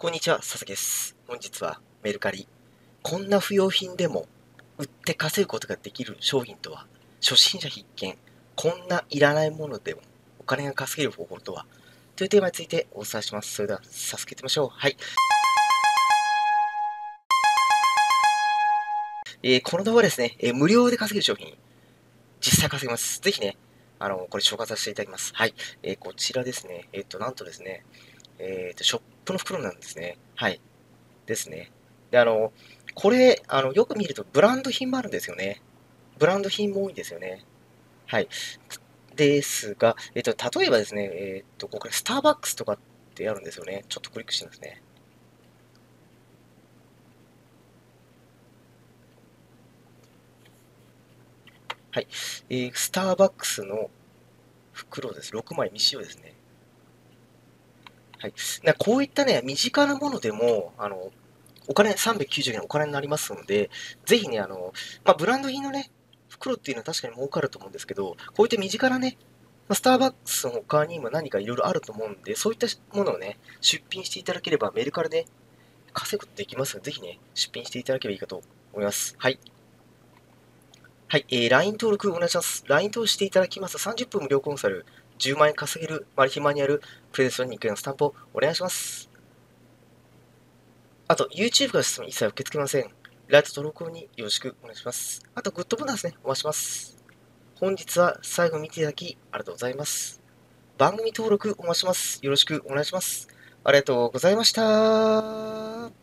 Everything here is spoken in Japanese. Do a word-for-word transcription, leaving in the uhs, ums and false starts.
こんにちは、佐々木です。本日はメルカリ。こんな不要品でも売って稼ぐことができる商品とは、初心者必見。こんないらないものでもお金が稼げる方法とは、というテーマについてお伝えします。それでは早速やってみましょう。はい。えーこの動画はですね、えー無料で稼げる商品、実際稼げます。ぜひね、あの、これ紹介させていただきます。はい。えーこちらですね、えっと、なんとですね、えっと、ショップの袋なんですね。はい。ですね。で、あの、これ、あの、よく見るとブランド品もあるんですよね。ブランド品も多いんですよね。はい。ですが、えっと、例えばですね、えっと、これ、スターバックスとかってあるんですよね。ちょっとクリックしてみますね。はい。えー、スターバックスの袋です。ろくまい未使用ですね。はい。なこういったね、身近なものでも、あの、お金、さんびゃくきゅうじゅうえんお金になりますので、ぜひね、あの、まあ、ブランド品のね、袋っていうのは確かに儲かると思うんですけど、こういった身近なね、まあ、スターバックスの他にも何かいろいろあると思うんで、そういったものをね、出品していただければメルカリで稼ぐことできますので、ぜひね、出品していただければいいかと思います。はい。はい、えー、ライン 登録お願いします。ライン 登録していただきますとさんじゅっぷん無料コンサル、じゅうまん円稼げるマル秘マニュアル、プレゼントに行くのスタンプをお願いします。あと、YouTube から質問一切受け付けません。ライト登録によろしくお願いします。あと、グッドボタンですね、お待ちします。本日は最後見ていただきありがとうございます。番組登録お待ちします。よろしくお願いします。ありがとうございました。